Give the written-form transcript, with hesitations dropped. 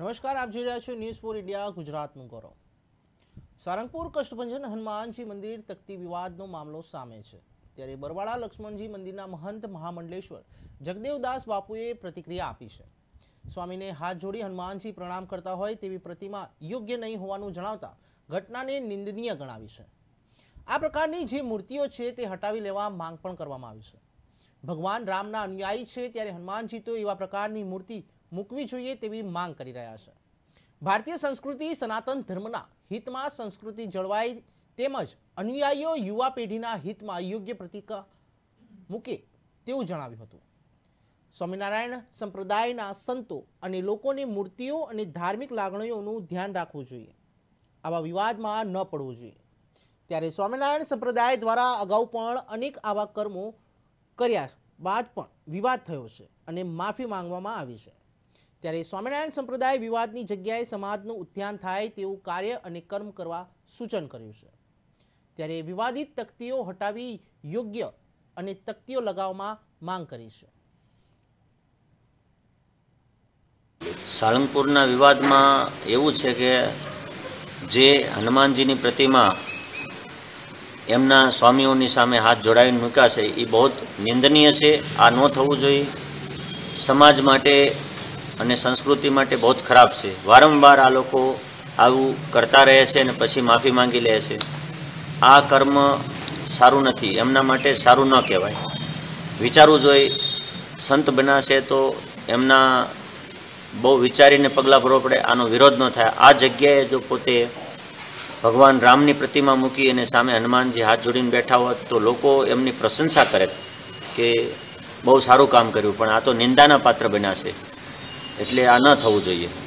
નમસ્કાર, આપ જોઈ રહ્યા છો ન્યૂઝ ફોર ઇન્ડિયા ગુજરાતનું ગૌરવ। સારંગપુર કષ્ટભંજન હનુમાનજી મંદિર તકતી વિવાદનો મામલો સામે છે, ત્યારે બરવાડા લક્ષ્મણજી મંદિરના મહંત મહામંડલેશ્વર જગદેવદાસ બાપુએ પ્રતિક્રિયા આપી છે। સ્વામીને હાથ જોડી હનુમાનજી પ્રણામ કરતા હોય તેવી પ્રતિમા યોગ્ય નહીં હોવાનું જણાવતા ઘટનાને નિંદનીય ગણાવી છે। આ પ્રકારની જે મૂર્તિઓ છે તે હટાવી લેવા માંગ પણ કરવામાં આવી છે। ભગવાન રામના અનુયાયી છે ત્યારે હનુમાનજી તો એવા પ્રકારની મૂર્તિ મૂકવી જોઈએ તેવી માંગ કરી રહ્યા છે। ભારતીય સંસ્કૃતિ સનાતન ધર્મના હિતમાં સંસ્કૃતિ જળવાય તેમજ અનુયાયીઓ યુવા પેઢીના હિતમાં યોગ્ય પ્રતિકા મૂકે તેવું જણાવ્યું હતું। સ્વામિનારાયણ સંપ્રદાયના સંતો અને લોકોની મૂર્તિઓ અને ધાર્મિક લાગણીઓનું ધ્યાન રાખવું જોઈએ, આવા વિવાદમાં ન પડવું જોઈએ। ત્યારે સ્વામિનારાયણ સંપ્રદાય દ્વારા અગાઉ પણ અનેક આવા કર્મો કર્યા બાદ પણ વિવાદ થયો છે અને માફી માંગવામાં આવી છે। ત્યારે સ્વામિનારાયણ સંપ્રદાય વિવાદની જગ્યાએ સમાજનું ઉત્થાન થાય તેવું કાર્ય અને કર્મ કરવા સૂચન કર્યું છે। ત્યારે વિવાદિત તકતીઓ હટાવી યોગ્ય અને તકતીઓ લગાવવામાં માંગ કરી છે। સાળંગપુરના વિવાદમાં એવું છે કે જે હનુમાનજીની પ્રતિમા એમના સ્વામીઓની સામે હાથ જોડાઈને મૂક્યા છે એ બહુ નિંદનીય છે। આ ન થવું જોઈએ, સમાજ માટે અને સંસ્કૃતિ માટે બહુ ખરાબ છે। વારંવાર આ લોકો આવું કરતા રહે છે અને પછી માફી માંગી લે છે। આ કર્મ સારું નથી, એમના માટે સારું ન કહેવાય। વિચારવું જોઈએ, સંત બનાશે તો એમના બહુ વિચારીને પગલાં ભરવા પડે, આનો વિરોધ ન થાય। આ જગ્યાએ જો પોતે ભગવાન રામની પ્રતિમા મૂકી અને સામે હનુમાનજી હાથ જોડીને બેઠા હોત તો લોકો એમની પ્રશંસા કરે કે બહુ સારું કામ કર્યું, પણ આ તો નિંદાના પાત્ર બન્યા છે, એટલે આ ન થવું જોઈએ।